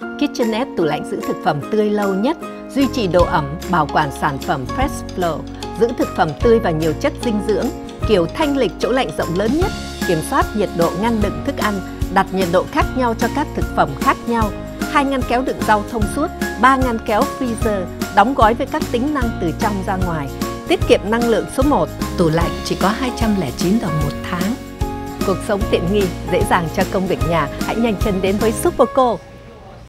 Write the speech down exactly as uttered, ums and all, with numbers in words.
KitchenAid tủ lạnh giữ thực phẩm tươi lâu nhất, duy trì độ ẩm, bảo quản sản phẩm Fresh Flow, giữ thực phẩm tươi và nhiều chất dinh dưỡng, kiểu thanh lịch chỗ lạnh rộng lớn nhất, kiểm soát nhiệt độ ngăn đựng thức ăn, đặt nhiệt độ khác nhau cho các thực phẩm khác nhau, hai ngăn kéo đựng rau thông suốt, ba ngăn kéo freezer, đóng gói với các tính năng từ trong ra ngoài, tiết kiệm năng lượng số một, tủ lạnh chỉ có hai trăm lẻ chín đồng một tháng. Cuộc sống tiện nghi, dễ dàng cho công việc nhà, hãy nhanh chân đến với Superco.